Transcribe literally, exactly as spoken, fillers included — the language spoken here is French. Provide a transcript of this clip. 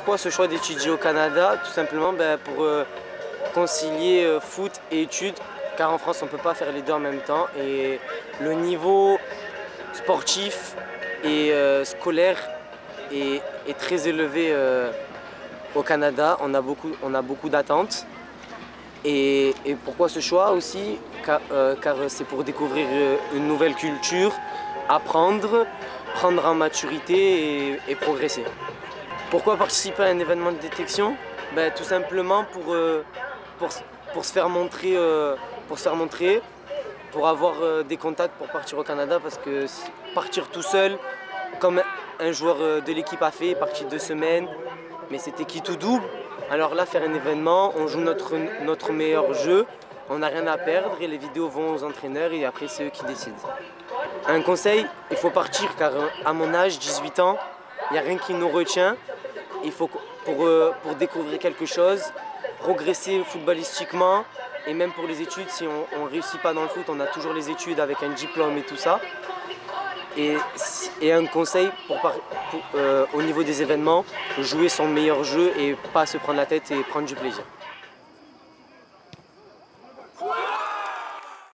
pourquoi ce choix d'étudier au Canada? Tout simplement ben, pour euh, concilier euh, foot et études, car en France on ne peut pas faire les deux en même temps. Et le niveau sportif et euh, scolaire est, est très élevé euh, au Canada. On a beaucoup, on a beaucoup d'attentes. Et, et pourquoi ce choix aussi? Car, euh, car c'est pour découvrir une nouvelle culture, apprendre, prendre en maturité et, et progresser. Pourquoi participer à un événement de détection? Ben, tout simplement pour, euh, pour, pour, se faire montrer, euh, pour se faire montrer, pour avoir euh, des contacts pour partir au Canada, parce que partir tout seul, comme un joueur de l'équipe a fait, partir deux semaines, mais c'était qui tout double. Alors là, faire un événement, on joue notre, notre meilleur jeu, on n'a rien à perdre et les vidéos vont aux entraîneurs et après c'est eux qui décident. Un conseil, il faut partir car à mon âge, dix-huit ans, il n'y a rien qui nous retient. Il faut pour, euh, pour découvrir quelque chose, progresser footballistiquement et même pour les études, si on ne réussit pas dans le foot, on a toujours les études avec un diplôme et tout ça. Et, et un conseil pour, pour, euh, au niveau des événements, jouer son meilleur jeu et pas se prendre la tête et prendre du plaisir.